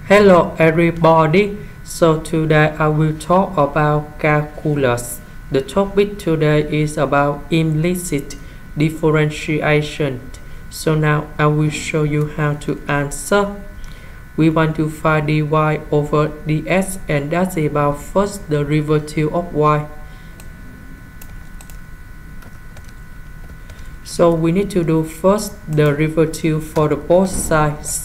Hello everybody, so today I will talk about calculus. The topic today is about implicit differentiation. So now I will show you how to answer. We want to find dy over dx, and that's about first derivative of y. So we need to do first derivative for the both sides.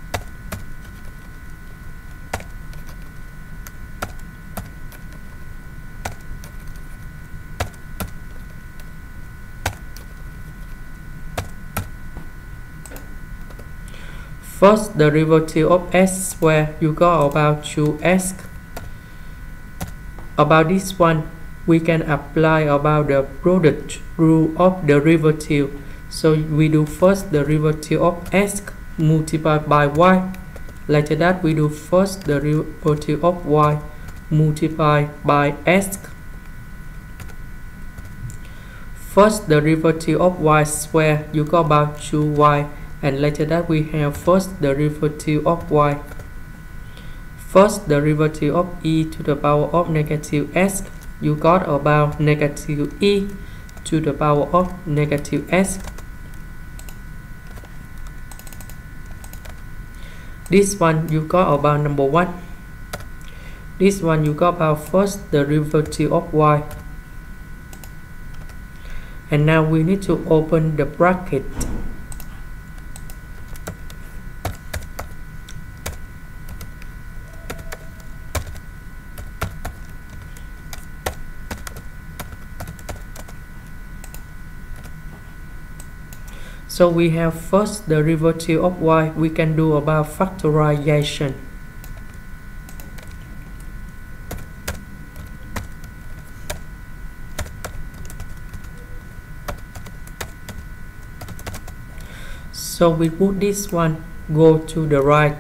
First derivative of s squared, you got about 2s. About this one, we can apply about the product rule of derivative. So we do first derivative of s multiplied by y. Later that we do first derivative of y multiplied by s. First derivative of y squared, you got about 2y. And later that we have first derivative of y. First derivative of e to the power of negative s, you got about negative e to the power of negative s. This one you got about number 1. This one you got about first derivative of y. And now we need to open the bracket. So we have first derivative of y, we can do about factorization. So we put this one, go to the right.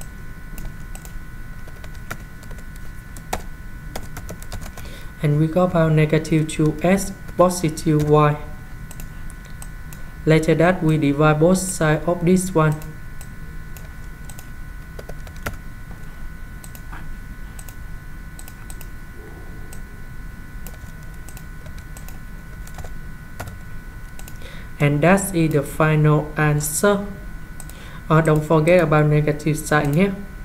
And we got about negative 2s positive y. Later that we divide both sides of this one. And that's the final answer. Don't forget about negative sign here.